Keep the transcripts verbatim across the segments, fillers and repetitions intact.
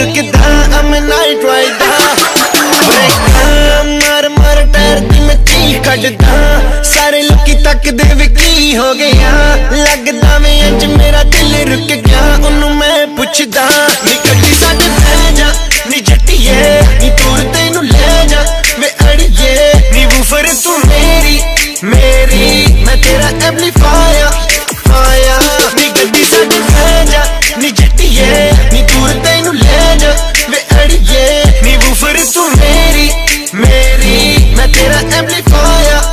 लगदा I'm a night rider मार मार टायर दी मैं चीख कड्डदा सारे लोकी तकदे वे की हो गया लगदा मैं अज मेरा दिल रुक गया ओनू मैं पुछदा नी गड्डी साडे बह जा नी जट्टिए नी दूर तैनू ले जा वे अड़िए नी वूफर तू मेरी मेरी मैं तेरा एम्पलीफायर फायर नी गड्डी साडे बह जा नी जट्टिए नी दूर तैनू ले जा वे अड़िए नी वूफर तू मेरी मेरी मैं तेरा एम्पलीफायर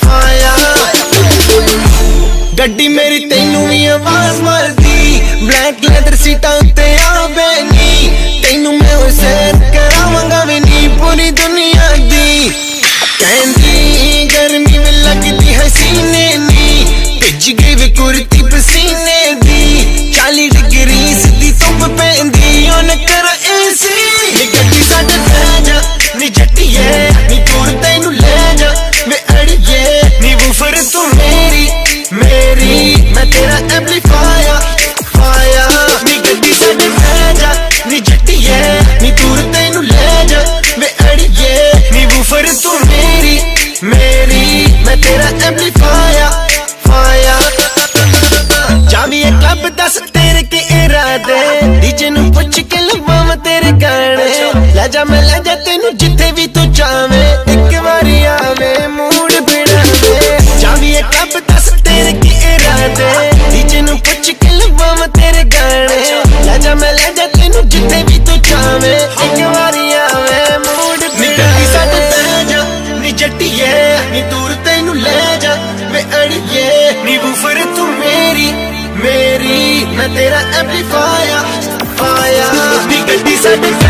गड्डी मेरी तैनू भी आवाज मारदी ब्लैक लेदर सीटा उत्ते आ बैनी तैनू मैं होए सैर करावांगा वे नी पूरी दुनिया दी कहंदी गर्मी में लगदी हसीने नी भिज गई वे कुर्ती पसीने दी चाली डिग्री सीधी धुप पैंदी ओन कर एसी नी गड्डी साडे बह जा नी जट्टिए नी दूर तैनू ले जा वे अड़िए नी वूफर तू मेरी मेरी मैं तेरा एम्पलीफायर फायर नी गड्डी साडे बह जा नी जट्टिए नी दूर तैनू ले जा वे अड़िए नी वूफर तू मेरी मेरी मैं तेरा एम्पलीफायर फायर जावी ये क्लब दस तेरे के इरादे डीजे नू पुछ के लवां तेरे गाने ले जा मैं ले जा तेनू जिथे भी तू चावे एक बारी आवे मूड बिड़ावे जावी ये क्लब दस तेरे के इरादे डीजे नू पुछ के लवां तेरे गाने ले जा मैं ले जा तेनू जिथे भी तू चावे एक बारी आवे मूड बिड़ावे साडे बह जा नी जट्टिए नी दूर तैनू ले जा वे अड़िए नी वूफर तू मेरी मेरी मैं तेरा एम्पलीफायर फायर नी गड्डी साडे